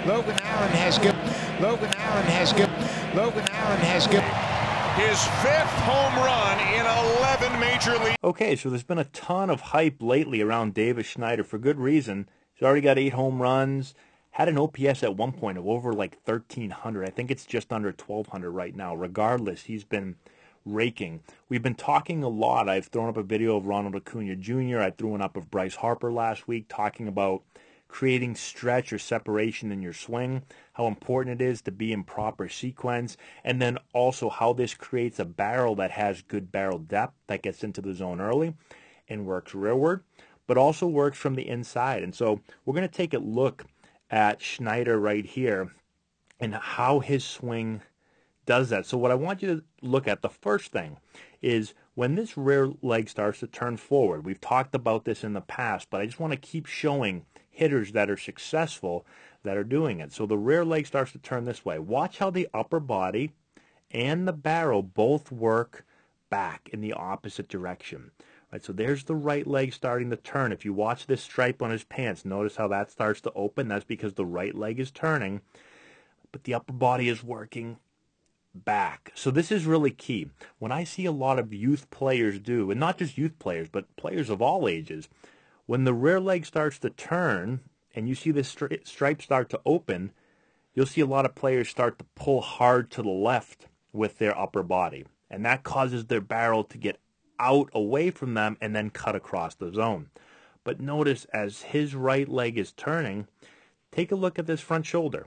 Logan Allen has good. Logan Allen has good. Logan Allen has good. His 5th home run in 11 major league. Okay, so there's been a ton of hype lately around Davis Schneider for good reason. He's already got 8 home runs. Had an OPS at one point of over like 1,300. I think it's just under 1,200 right now. Regardless, he's been raking. We've been talking a lot. I've thrown up a video of Ronald Acuna Jr. I threw one up of Bryce Harper last week talking about creating stretch or separation in your swing, how important it is to be in proper sequence, and then also how this creates a barrel that has good barrel depth that gets into the zone early and works rearward, but also works from the inside. And so we're going to take a look at Schneider right here and how his swing does that. So what I want you to look at, the first thing, is when this rear leg starts to turn forward. We've talked about this in the past, but I just want to keep showing hitters that are successful that are doing it. So the rear leg starts to turn this way. Watch how the upper body and the barrel both work back in the opposite direction. Right, so there's the right leg starting to turn. If you watch this stripe on his pants, notice how that starts to open. That's because the right leg is turning, but the upper body is working back. So this is really key. When I see a lot of youth players do, and not just youth players, but players of all ages, when the rear leg starts to turn and you see this stripe start to open, you'll see a lot of players start to pull hard to the left with their upper body. And that causes their barrel to get out away from them and then cut across the zone. But notice as his right leg is turning, take a look at this front shoulder.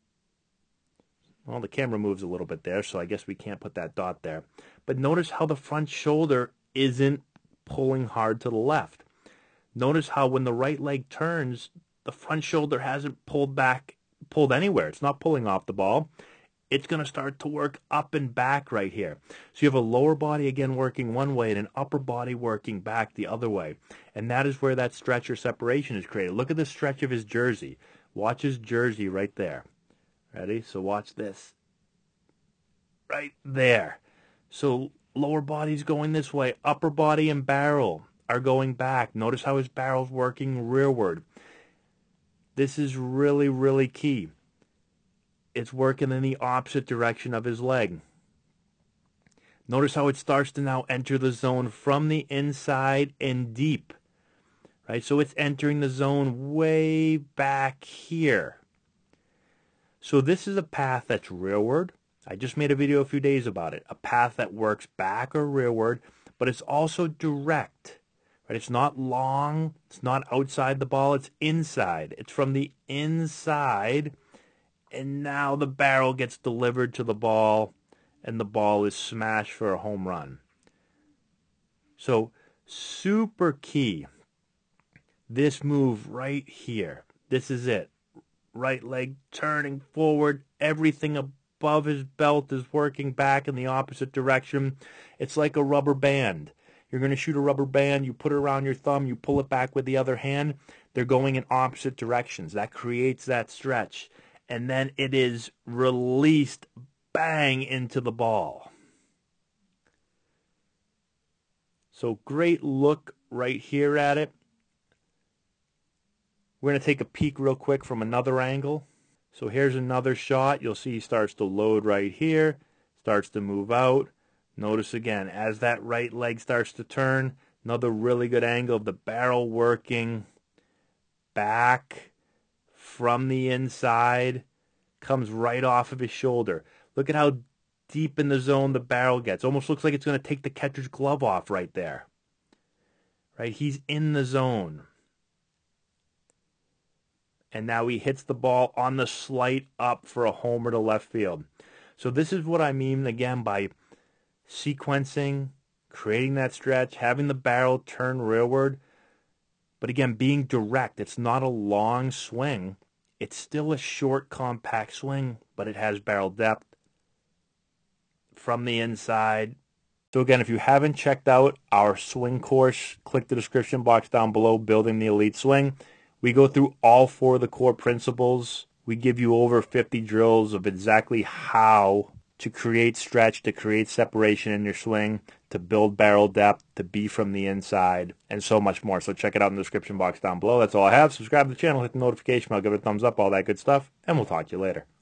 Well, the camera moves a little bit there, so I guess we can't put that dot there. But notice how the front shoulder isn't pulling hard to the left. Notice how when the right leg turns, the front shoulder hasn't pulled anywhere. It's not pulling off the ball. It's going to start to work up and back right here. So you have a lower body again working one way and an upper body working back the other way. And that is where that stretch or separation is created. Look at the stretch of his jersey. Watch his jersey right there. Ready? So watch this. Right there. So lower body's going this way. Upper body and barrel are going back. Notice how his barrel's working rearward. This is really, really key. It's working in the opposite direction of his leg. Notice how it starts to now enter the zone from the inside and deep. Right? So it's entering the zone way back here. So this is a path that's rearward. I just made a video a few days about it. A path that works back or rearward, but it's also direct. Right? It's not long. It's not outside the ball. It's inside. It's from the inside. And now the barrel gets delivered to the ball, and the ball is smashed for a home run. So super key. This move right here. This is it. Right leg turning forward. Everything above his belt is working back in the opposite direction. It's like a rubber band. You're going to shoot a rubber band, you put it around your thumb, you pull it back with the other hand. They're going in opposite directions. That creates that stretch. And then it is released, bang, into the ball. So great look right here at it. We're going to take a peek real quick from another angle. So here's another shot. You'll see he starts to load right here, starts to move out. Notice again, as that right leg starts to turn, another really good angle of the barrel working back from the inside, comes right off of his shoulder. Look at how deep in the zone the barrel gets. Almost looks like it's going to take the catcher's glove off right there. Right? He's in the zone. And now he hits the ball on the slight up for a homer to left field. So this is what I mean, again, by sequencing, creating that stretch, having the barrel turn rearward. But again, being direct. It's not a long swing. It's still a short, compact swing, but it has barrel depth from the inside. So again, if you haven't checked out our swing course, click the description box down below, Building the Elite Swing. We go through all 4 of the core principles. We give you over 50 drills of exactly how to create stretch, to create separation in your swing, to build barrel depth, to be from the inside, and so much more. So check it out in the description box down below. That's all I have. Subscribe to the channel, hit the notification bell, give it a thumbs up, all that good stuff, and we'll talk to you later.